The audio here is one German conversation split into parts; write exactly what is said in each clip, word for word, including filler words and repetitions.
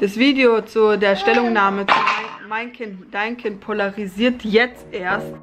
Das Video zu der Stellungnahme zu mein, mein Kind, dein Kind polarisiert jetzt erst.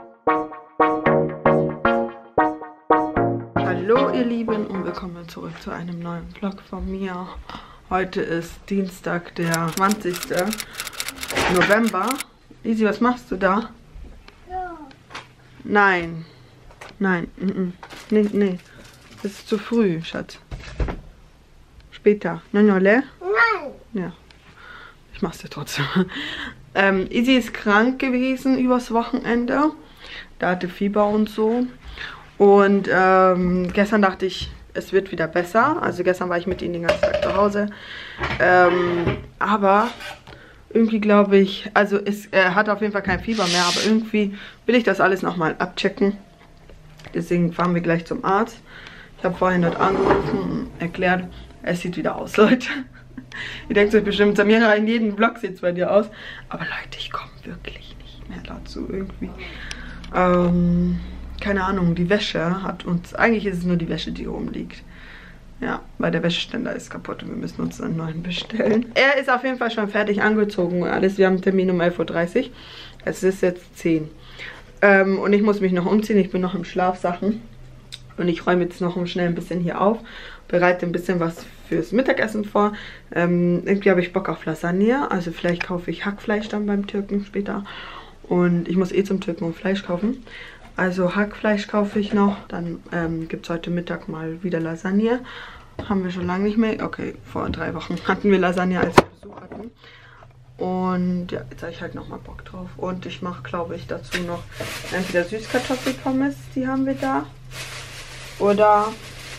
Hallo ihr Lieben und willkommen zurück zu einem neuen Vlog von mir. Heute ist Dienstag, der zwanzigste November. Isi, was machst du da? Ja. Nein. Nein. Mm -mm. Nee, nee. Es ist zu früh, Schatz. Später. Nonole? Nein. Ja. Ich mach's dir trotzdem. Ähm, Isi ist krank gewesen übers Wochenende. Da hatte Fieber und so. Und ähm, gestern dachte ich, es wird wieder besser. Also gestern war ich mit ihm den ganzen Tag zu Hause. Ähm, aber irgendwie glaube ich, also es, er hat auf jeden Fall kein Fieber mehr. Aber irgendwie will ich das alles nochmal abchecken. Deswegen fahren wir gleich zum Arzt. Ich habe vorhin dort angerufen und erklärt, es sieht wieder aus, Leute. Ihr denkt euch bestimmt, Samira, in jedem Vlog sieht es bei dir aus. Aber Leute, ich komme wirklich nicht mehr dazu irgendwie. Ähm, keine Ahnung, die Wäsche hat uns, eigentlich ist es nur die Wäsche, die oben liegt. Ja, weil der Wäscheständer ist kaputt und wir müssen uns einen neuen bestellen. Er ist auf jeden Fall schon fertig angezogen und alles. Wir haben einen Termin um elf Uhr dreißig. Es ist jetzt zehn. Ähm, und ich muss mich noch umziehen, ich bin noch im Schlafsachen. Und ich räume jetzt noch schnell ein bisschen hier auf, bereite ein bisschen was fürs Mittagessen vor. Ähm, irgendwie habe ich Bock auf Lasagne, also vielleicht kaufe ich Hackfleisch dann beim Türken später. Und ich muss eh zum Türken und Fleisch kaufen. Also Hackfleisch kaufe ich noch, dann ähm, gibt es heute Mittag mal wieder Lasagne. Haben wir schon lange nicht mehr, okay, vor drei Wochen hatten wir Lasagne, als wir Besuch hatten. Und ja, jetzt habe ich halt nochmal Bock drauf. Und ich mache, glaube ich, dazu noch entweder Süßkartoffelpommes, die haben wir da. Oder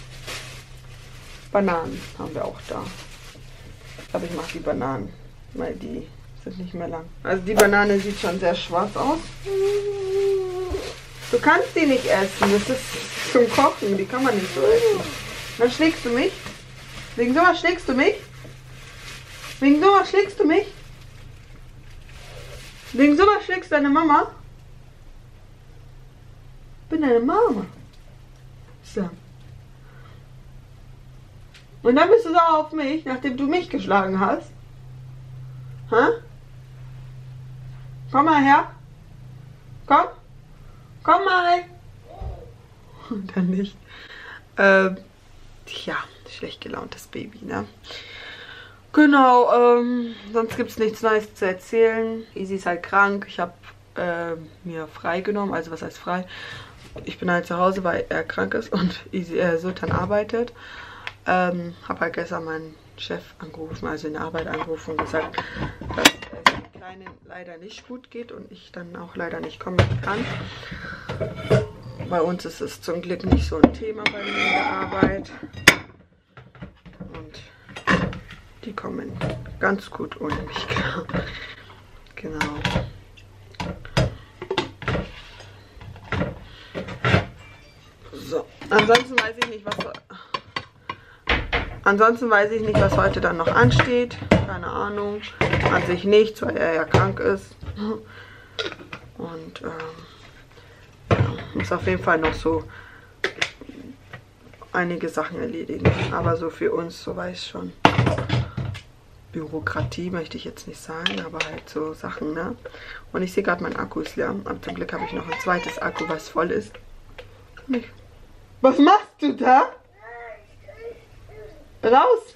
Bananen haben wir auch da. Aber ich mache die Bananen, weil die sind nicht mehr lang. Also die Banane sieht schon sehr schwarz aus. Du kannst die nicht essen, das ist zum Kochen, die kann man nicht so essen. Dann schlägst du mich. Wegen sowas schlägst du mich? Wegen sowas schlägst du mich? Wegen sowas schlägst du deine Mama? Ich bin deine Mama. So. Und dann bist du sauer auf mich, nachdem du mich geschlagen hast. Hä? Komm mal her. Komm. Komm mal. Und dann nicht. Ähm, ja, schlecht gelauntes Baby, ne? Genau, ähm, sonst gibt es nichts Neues zu erzählen. Isi ist halt krank. Ich habe äh, mir frei genommen. Also was heißt frei? Ich bin halt zu Hause, weil er krank ist und Isi, äh, Sultan arbeitet. Ähm, habe halt gestern meinen Chef angerufen, also in der Arbeit angerufen und gesagt, dass es dem Kleinen leider nicht gut geht und ich dann auch leider nicht kommen kann. Bei uns ist es zum Glück nicht so ein Thema bei mir in der Arbeit. Und die kommen ganz gut ohne mich klar. Genau. So, ansonsten weiß ich nicht, was ansonsten weiß ich nicht, was heute dann noch ansteht. Keine Ahnung. An sich nichts, weil er ja krank ist. Und ähm, ja, muss auf jeden Fall noch so einige Sachen erledigen. Aber so für uns, so weiß ich schon. Bürokratie möchte ich jetzt nicht sagen, aber halt so Sachen, ne? Und ich sehe gerade, mein Akku ist leer. Aber zum Glück habe ich noch ein zweites Akku, was voll ist. Nicht. Was machst du da? Raus!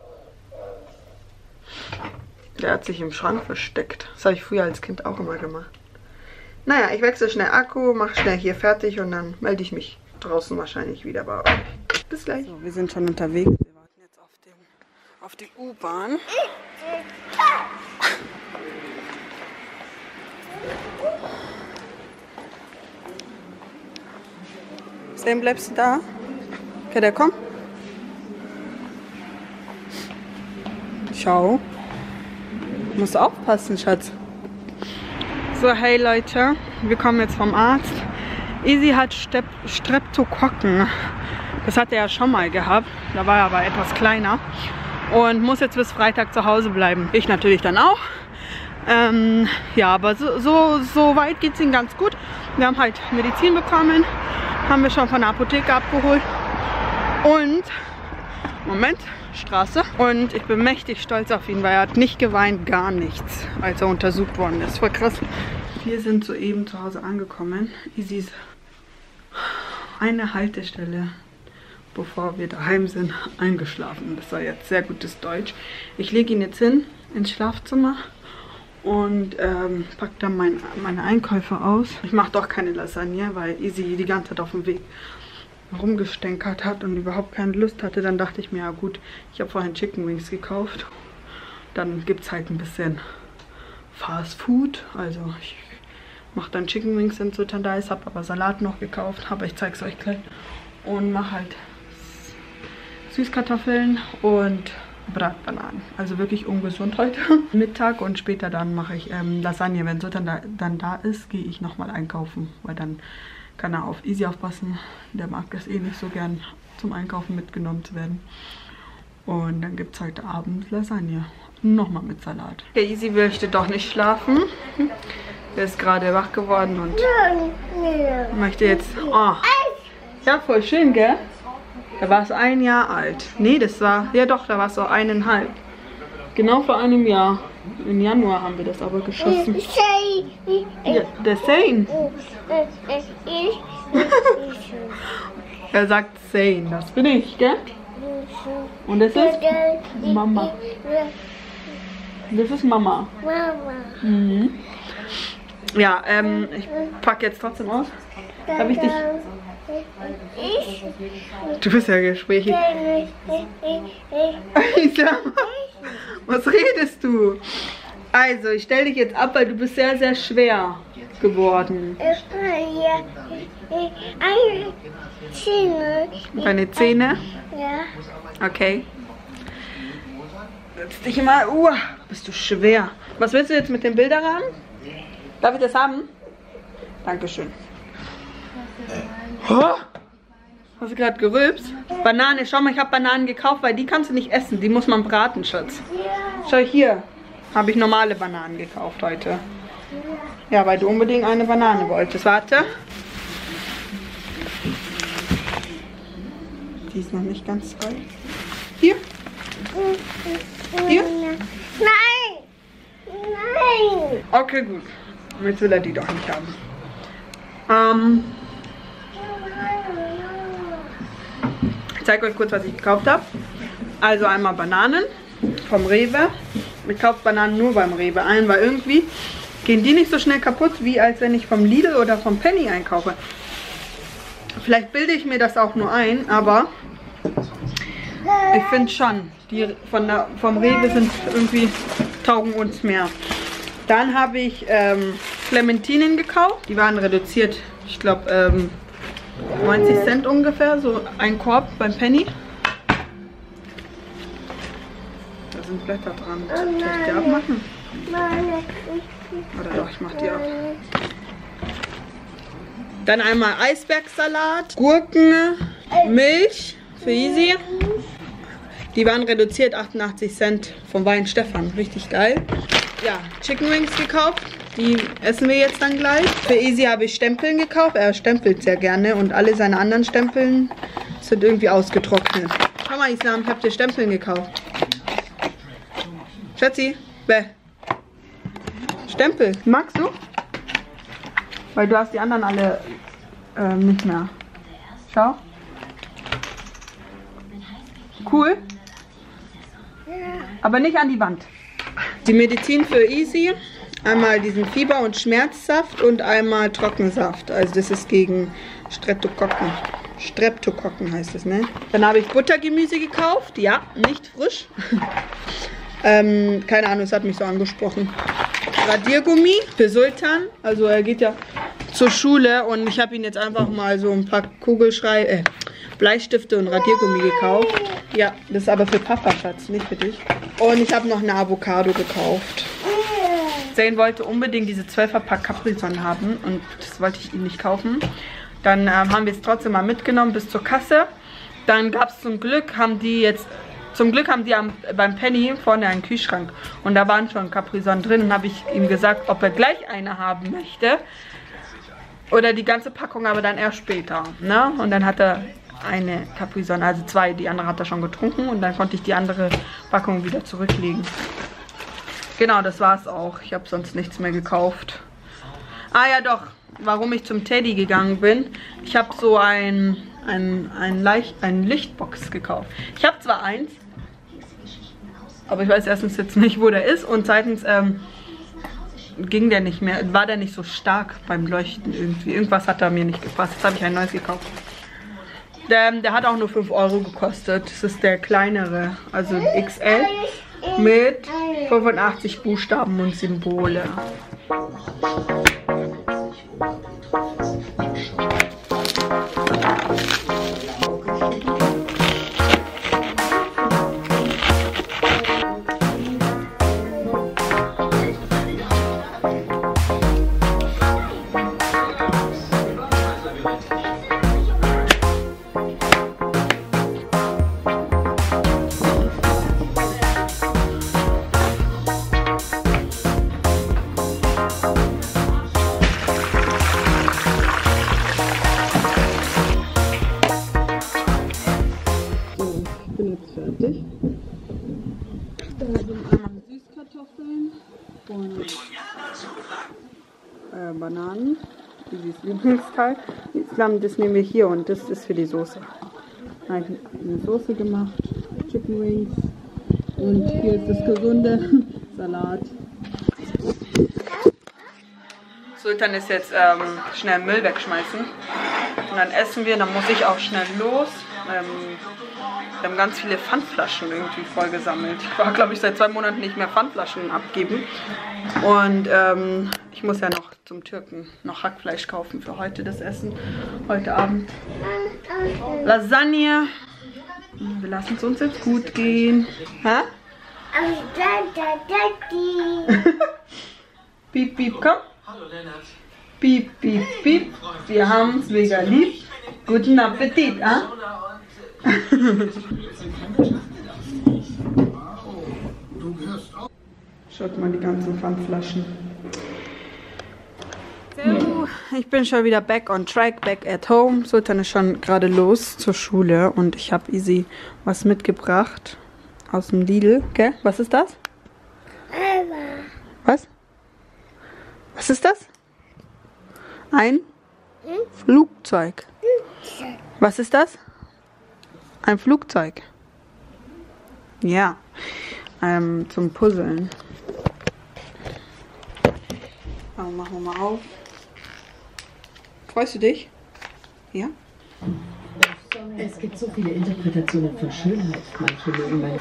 Der hat sich im Schrank versteckt. Das habe ich früher als Kind auch immer gemacht. Naja, ich wechsle schnell Akku, mache schnell hier fertig und dann melde ich mich draußen wahrscheinlich wieder bei euch. Bis gleich. So, wir sind schon unterwegs. Wir warten jetzt auf, den, auf die U-Bahn. Sam, bleibst du da? Okay, der kommt. Ciao. Du musst aufpassen, Schatz. So, hey Leute, wir kommen jetzt vom Arzt. Isi hat Step Streptokokken. Das hat er ja schon mal gehabt. Da war er aber etwas kleiner. Und muss jetzt bis Freitag zu Hause bleiben. Ich natürlich dann auch. Ähm, ja, aber so, so, so weit geht es ihm ganz gut. Wir haben halt Medizin bekommen. Haben wir schon von der Apotheke abgeholt. Und, Moment, Straße. Und ich bin mächtig stolz auf ihn, weil er hat nicht geweint, gar nichts, als er untersucht worden ist. Voll krass. Wir sind soeben zu Hause angekommen. Easy ist eine Haltestelle, bevor wir daheim sind, eingeschlafen. Das war jetzt sehr gutes Deutsch. Ich lege ihn jetzt hin ins Schlafzimmer und ähm, packe dann mein, meine Einkäufe aus. Ich mache doch keine Lasagne, weil Easy die ganze Zeit auf dem Weg rumgestänkert hat und überhaupt keine Lust hatte. Dann dachte ich mir, ja gut, ich habe vorhin Chicken Wings gekauft. Dann gibt es halt ein bisschen Fast Food. Also ich mache dann Chicken Wings in Sütterndais, habe aber Salat noch gekauft. Aber ich zeige es euch gleich. Und mache halt Süßkartoffeln und Bratbananen. Also wirklich ungesund heute. Mittag und später dann mache ich ähm, Lasagne. Wenn Sultan da, dann da ist, gehe ich nochmal einkaufen. Weil dann kann er auf Easy aufpassen. Der mag das eh nicht so gern, zum Einkaufen mitgenommen zu werden. Und dann gibt es heute Abend Lasagne. Nochmal mit Salat. Der Easy möchte doch nicht schlafen. Er ist gerade wach geworden und möchte jetzt... Oh. Ja, voll schön, gell? Da war es ein Jahr alt. Nee, das war... Ja doch, da war es so eineinhalb. Genau vor einem Jahr. Im Januar haben wir das aber geschossen. Ja, der Zane. Er sagt Zane. Das bin ich, gell? Und das ist Mama. Das ist Mama. Mhm. Ja, ähm, ich packe jetzt trotzdem aus. Darf ich dich... Du bist ja gesprächig. Was redest du? Also, ich stelle dich jetzt ab, weil du bist sehr, sehr schwer geworden. Deine Zähne? Ja. Okay. Setz dich mal. Uh, bist du schwer. Was willst du jetzt mit dem Bilderrahmen? Darf ich das haben? Dankeschön. Oh, hast du gerade gerülpst? Banane, schau mal, ich habe Bananen gekauft, weil die kannst du nicht essen. Die muss man braten, Schatz. Schau hier, habe ich normale Bananen gekauft heute. Ja, weil du unbedingt eine Banane wolltest. Warte. Die ist noch nicht ganz voll. Hier. Hier. Nein. Nein. Okay, gut. Jetzt will er die doch nicht haben. Ähm... Ich zeige euch kurz, was ich gekauft habe. Also einmal Bananen vom Rewe. Ich kaufe Bananen nur beim Rewe ein, weil irgendwie gehen die nicht so schnell kaputt, wie als wenn ich vom Lidl oder vom Penny einkaufe. Vielleicht bilde ich mir das auch nur ein, aber ich finde schon, die von der, vom Rewe sind irgendwie, taugen uns mehr. Dann habe ich ähm, Clementinen gekauft. Die waren reduziert, ich glaube, ähm, neunzig Cent ungefähr, so ein Korb beim Penny. Da sind Blätter dran. Soll ich die abmachen? Oder doch, ich mach die ab. Dann einmal Eisbergsalat, Gurken, Milch für Easy. Die waren reduziert, achtundachtzig Cent vom Wein Stefan. Richtig geil. Ja, Chicken Wings gekauft. Die essen wir jetzt dann gleich. Für Easy habe ich Stempeln gekauft. Er stempelt sehr gerne und alle seine anderen Stempeln sind irgendwie ausgetrocknet. Schau mal, Islam, ich habe dir Stempeln gekauft. Schatzi, bäh. Stempel, magst du? Weil du hast die anderen alle ähm, nicht mehr. Schau. Cool. Aber nicht an die Wand. Die Medizin für Easy. Einmal diesen Fieber- und Schmerzsaft und einmal Trockensaft. Also das ist gegen Streptokokken. Streptokokken heißt es, ne? Dann habe ich Buttergemüse gekauft. Ja, nicht frisch. ähm, keine Ahnung, es hat mich so angesprochen. Radiergummi für Sultan. Also er geht ja zur Schule und ich habe ihn jetzt einfach mal so ein paar Kugelschrei... Äh, Bleistifte und Radiergummi gekauft. Ja, das ist aber für Papa, Schatz, nicht für dich. Und ich habe noch eine Avocado gekauft. Zane wollte unbedingt diese zwölfer-Pack Capri-Sonne haben und das wollte ich ihm nicht kaufen. Dann ähm, haben wir es trotzdem mal mitgenommen bis zur Kasse. Dann gab es zum Glück, haben die jetzt, zum Glück haben die am, beim Penny vorne einen Kühlschrank und da waren schon Capri-Sonne drin und habe ich ihm gesagt, ob er gleich eine haben möchte oder die ganze Packung, aber dann erst später. Ne? Und dann hat er eine Capri-Sonne, also zwei. Die andere hat er schon getrunken und dann konnte ich die andere Packung wieder zurücklegen. Genau, das war's auch. Ich habe sonst nichts mehr gekauft. Ah ja doch, warum ich zum Teddy gegangen bin. Ich habe so ein, ein, ein, Leicht, ein Lichtbox gekauft. Ich habe zwar eins, aber ich weiß erstens jetzt nicht, wo der ist. Und zweitens ähm, ging der nicht mehr, war der nicht so stark beim Leuchten irgendwie. Irgendwas hat da mir nicht gepasst. Jetzt habe ich ein neues gekauft. Der, der hat auch nur fünf Euro gekostet. Das ist der kleinere, also X L mit fünfundachtzig Buchstaben und Symbole. Fertig. Da sind einmal Süßkartoffeln und äh, Bananen. Dieses Lieblingsteil. Das nehmen wir hier und das ist für die Soße. Da habe ich eine Soße gemacht, Chicken Wings und hier ist das gesunde Salat. Sultan ist jetzt ähm, schnell Müll wegschmeißen und dann essen wir, dann muss ich auch schnell los. Ähm, wir haben ganz viele Pfandflaschen irgendwie voll gesammelt. Ich war, glaube ich, seit zwei Monaten nicht mehr Pfandflaschen abgeben. Und ähm, ich muss ja noch zum Türken noch Hackfleisch kaufen für heute das Essen. Heute Abend Lasagne. Wir lassen es uns jetzt gut gehen. Hä? Piep, piep, komm. Hallo Lennart. Piep, piep, piep. Wir haben es mega lieb. Guten Appetit, ah? Schaut mal die ganzen Pfandflaschen. So, ich bin schon wieder back on track, back at home. Sultan ist schon gerade los zur Schule und ich habe Easy was mitgebracht aus dem Lidl. Okay, was ist das? Was? Was ist das? Ein Flugzeug. Was ist das? Ein Flugzeug. Ja, ähm, zum Puzzeln. Also machen wir mal auf. Freust du dich? Ja? Es gibt so viele Interpretationen von Schönheit. Manche mögen meine...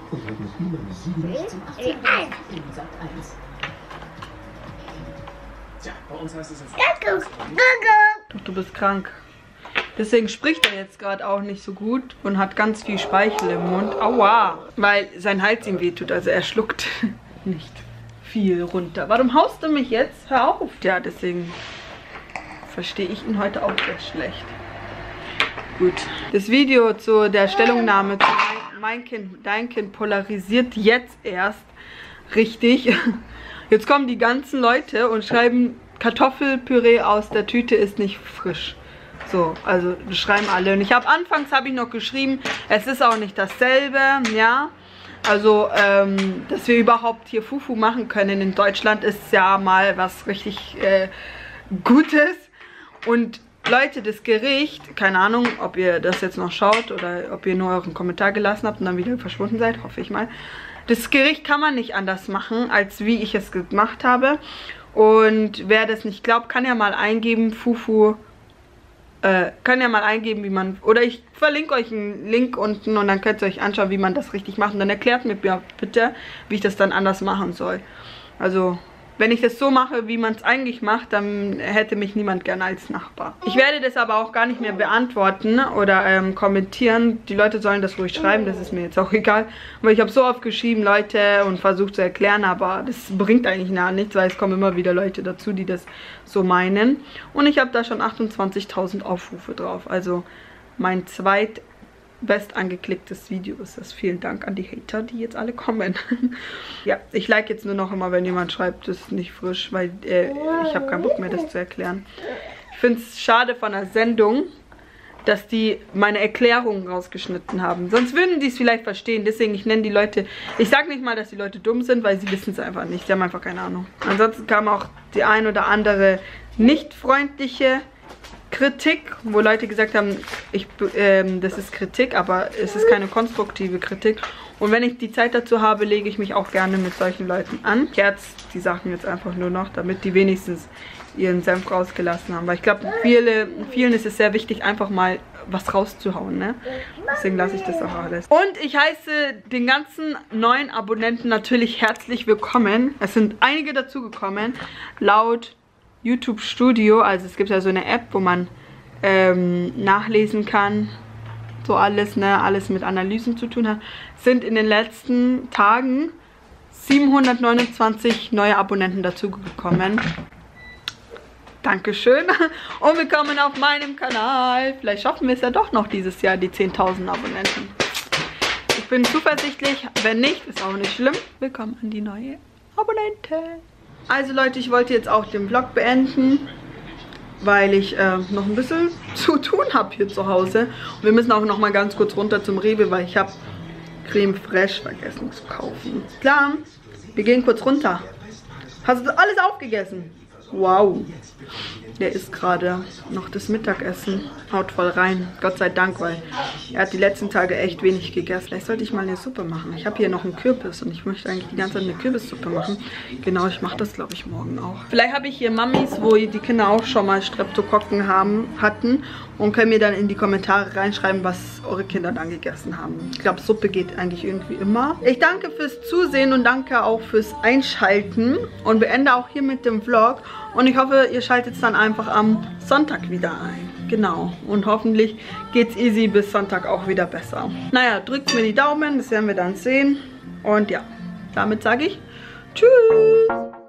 Tja, bei uns heißt es jetzt... Doch, du bist krank. Deswegen spricht er jetzt gerade auch nicht so gut und hat ganz viel Speichel im Mund. Aua! Weil sein Hals ihm wehtut, also er schluckt nicht viel runter. Warum haust du mich jetzt? Hör auf! Ja, deswegen verstehe ich ihn heute auch sehr schlecht. Gut. Das Video zu der Stellungnahme zu mein Kind, dein Kind polarisiert jetzt erst richtig. Jetzt kommen die ganzen Leute und schreiben, Kartoffelpüree aus der Tüte ist nicht frisch. So, also das schreiben alle. Und ich habe anfangs habe ich noch geschrieben, es ist auch nicht dasselbe, ja. Also, ähm, dass wir überhaupt hier Fufu machen können in Deutschland ist ja mal was richtig äh, Gutes. Und Leute, das Gericht, keine Ahnung, ob ihr das jetzt noch schaut oder ob ihr nur euren Kommentar gelassen habt und dann wieder verschwunden seid, hoffe ich mal. Das Gericht kann man nicht anders machen, als wie ich es gemacht habe. Und wer das nicht glaubt, kann ja mal eingeben, Fufu, äh, kann ja mal eingeben, wie man, oder ich verlinke euch einen Link unten und dann könnt ihr euch anschauen, wie man das richtig macht. Und dann erklärt mir bitte, wie ich das dann anders machen soll. Also, wenn ich das so mache, wie man es eigentlich macht, dann hätte mich niemand gerne als Nachbar. Ich werde das aber auch gar nicht mehr beantworten oder ähm, kommentieren. Die Leute sollen das ruhig schreiben, das ist mir jetzt auch egal. Weil ich habe so oft geschrieben, Leute, und versucht zu erklären, aber das bringt eigentlich nah nichts, weil es kommen immer wieder Leute dazu, die das so meinen. Und ich habe da schon achtundzwanzigtausend Aufrufe drauf. Also mein zweit best angeklicktes Video ist das. Vielen Dank an die Hater, die jetzt alle kommen. Ja, ich like jetzt nur noch immer, wenn jemand schreibt, das ist nicht frisch, weil äh, ich habe keinen Bock mehr, das zu erklären. Ich finde es schade von der Sendung, dass die meine Erklärungen rausgeschnitten haben. Sonst würden die es vielleicht verstehen. Deswegen, ich nenne die Leute, ich sage nicht mal, dass die Leute dumm sind, weil sie wissen es einfach nicht. Sie haben einfach keine Ahnung. Ansonsten kam auch die ein oder andere nicht freundliche Kritik, wo Leute gesagt haben, ich, ähm, das ist Kritik, aber es ist keine konstruktive Kritik. Und wenn ich die Zeit dazu habe, lege ich mich auch gerne mit solchen Leuten an. Ich erz die Sachen jetzt einfach nur noch, damit die wenigstens ihren Senf rausgelassen haben. Weil ich glaube, viele, vielen ist es sehr wichtig, einfach mal was rauszuhauen, ne? Deswegen lasse ich das auch alles. Und ich heiße den ganzen neuen Abonnenten natürlich herzlich willkommen. Es sind einige dazugekommen, laut YouTube Studio. Also es gibt ja so eine App, wo man ähm, nachlesen kann, so alles, ne, alles mit Analysen zu tun hat, sind in den letzten Tagen siebenhundertneunundzwanzig neue Abonnenten dazugekommen. Dankeschön. Und willkommen auf meinem Kanal. Vielleicht schaffen wir es ja doch noch dieses Jahr, die zehntausend Abonnenten. Ich bin zuversichtlich. Wenn nicht, ist auch nicht schlimm. Willkommen an die neue Abonnenten. Also Leute, ich wollte jetzt auch den Vlog beenden, weil ich äh, noch ein bisschen zu tun habe hier zu Hause. Und wir müssen auch noch mal ganz kurz runter zum Rewe, weil ich habe Creme Fraiche vergessen zu kaufen. Klar, wir gehen kurz runter. Hast du alles aufgegessen? Wow. Der isst gerade noch das Mittagessen. Haut voll rein. Gott sei Dank, weil er hat die letzten Tage echt wenig gegessen. Vielleicht sollte ich mal eine Suppe machen. Ich habe hier noch einen Kürbis und ich möchte eigentlich die ganze Zeit eine Kürbissuppe machen. Genau, ich mache das, glaube ich, morgen auch. Vielleicht habe ich hier Mamis, wo die Kinder auch schon mal Streptokokken haben, hatten und können mir dann in die Kommentare reinschreiben, was eure Kinder dann gegessen haben. Ich glaube, Suppe geht eigentlich irgendwie immer. Ich danke fürs Zusehen und danke auch fürs Einschalten und beende auch hier mit dem Vlog. Und ich hoffe, ihr schaltet es dann einfach am Sonntag wieder ein. Genau. Und hoffentlich geht's easy bis Sonntag auch wieder besser. Naja, drückt mir die Daumen, das werden wir dann sehen. Und ja, damit sage ich Tschüss.